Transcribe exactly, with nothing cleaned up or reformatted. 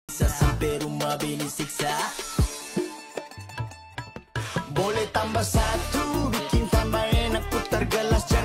sampai rumah bini siksa. Boleh tambah satu, bikin tambah enak, putar gelas.